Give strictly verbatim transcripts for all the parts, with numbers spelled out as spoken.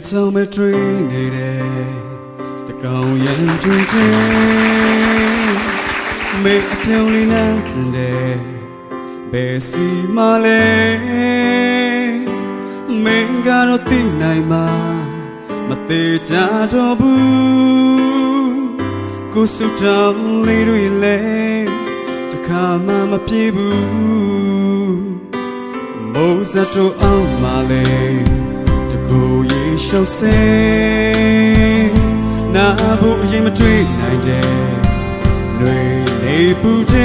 tell me dream it the gong yen dream me a purely nothing day besi male me garo ti nai ma ma te cha do bu ko su tang li rui le ta kha ma ma pye bu mo sa to out ma le ta ko ye shou se na bu yin ma twi nai de nui nei bu de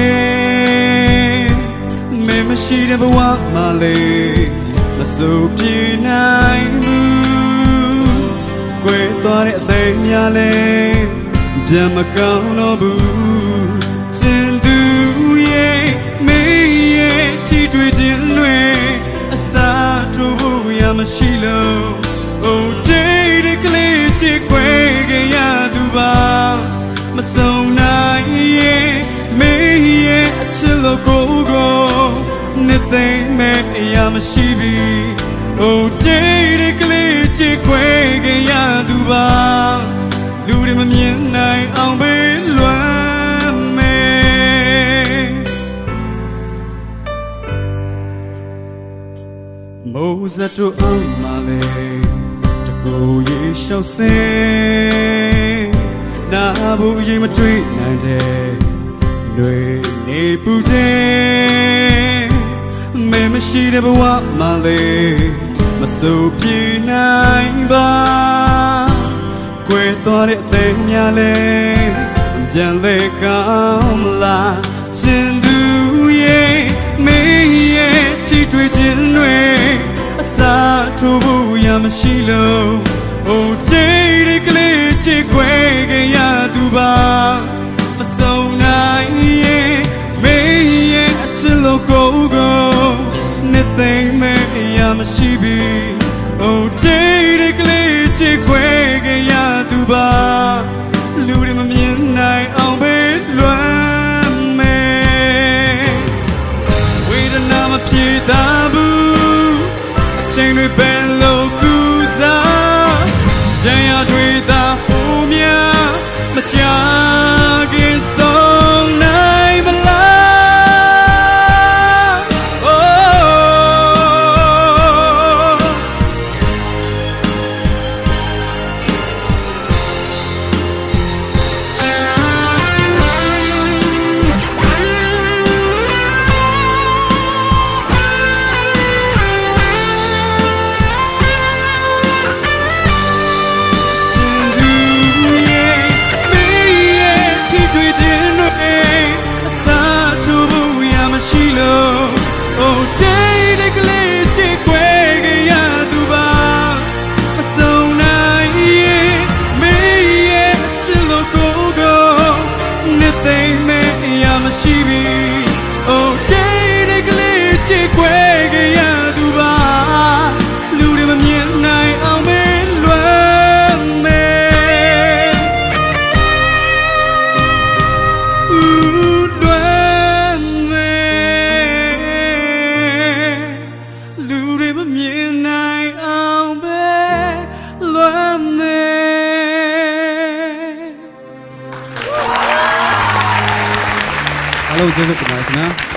me ma shi de bwa ma le ma so pi nai bu kwe twa de a thai mya leပြန်မကောင်းတော့ဘူးကျင်သူရဲ့မင်းရဲ့ထိတွေ့ခြင်းတွေအစားထိုးဖို့ရမရှိလို့ဟိုတိတ်တကလေးချစ်ခွဲခဲ့ရသူပါမဆုံးနိုင်ရဲ့မင်းရဲ့အချစ်လို့ကိုယ်ကိုနှစ်သိမ့်မဲ့ရမရှိဘူးဟိုတိတ်တကလေးချစ်ခွဲခဲ့ရသူပါလူတွေမမြင်နိုင်အောင်ပေးလွမ်းမယ်မိုးစတူအောင်မလေးတကူရေရှောက်စင်းနာဘူးရင်မတွေ့နိုင်တဲ့ຫນွေနေပူတဲ့မင်းမရှိတဲ့ဘဝမလေးမစိုးပြေနိုင်ပါကွယ်သွားတဲ့အသေးများလဲပြန်လဲကောင်းမလားကျင်သူရဲ့မင်းရဲ့ထိတွေ့ခြင်းတွေအစားထိုးဖို့ရမရှိလို့ဟိုတိတ်တကလေးချစ်ခွဲခဲ့ရသူပါမဆုံးနိုင်ရဲ့မင်းရဲ့အချစ်လို့ကိုယ်ကိုနှစ်သိမ့်မဲ့ရမရှိဘူးဟိုတိတ်တကလေးချစ်ခွဲခဲ့ရသူပါလူတွေမမြင်နိုင်အောင်ပေးလွမ်းမယ်ဝေဒနာမပြေသာဘူးအချိန်တွေပဲလို့ကူစားကြံရတွေသာဟိုများမကြခင်ဆုံးနိုင်မလားမရှိပြီဟိုတိတ်တကလေးချစ်ခွဲခဲ့ရသူပါလူတွေမမြင်နိုင်အောင်မလွမ်းမယ်ဦးလွမ်းမယ်လူတွေမမြင်နိုင်အောင်ပဲလွမ်းမယ်Hello, Joseph. Good night,